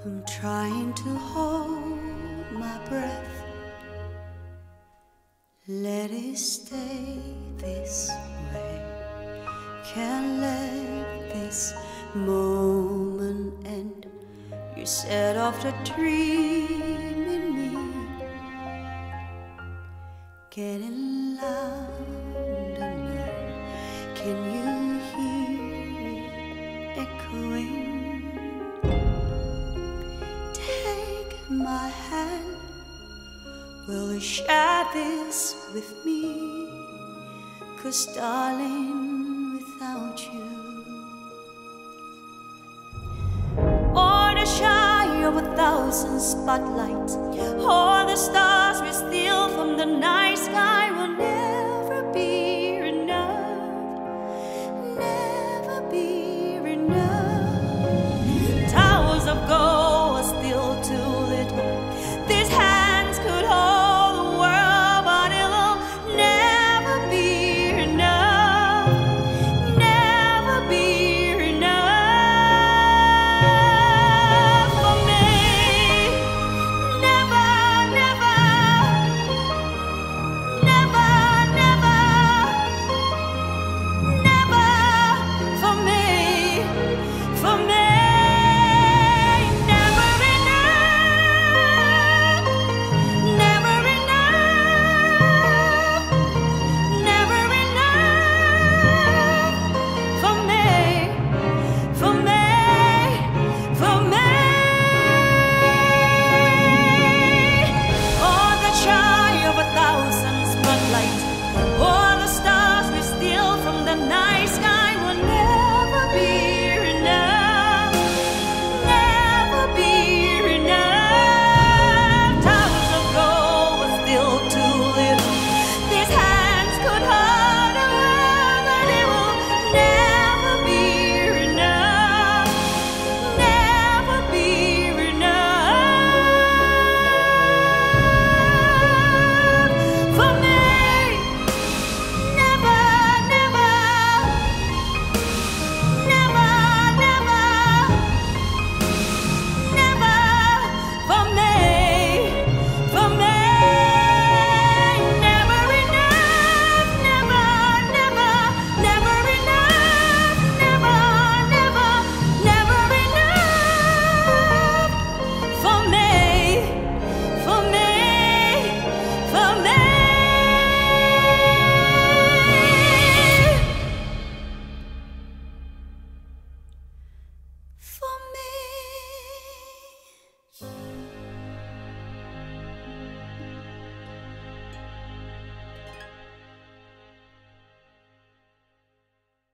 I'm trying to hold my breath. Let it stay this way. Can't let this moment end. You set off the dream in me, getting louder now. Can you hear it echoing? Take my hand. Will you share this with me? 'Cause darling, without you, or the shy of 1,000 spotlights, or the stars we steal from the night sky will never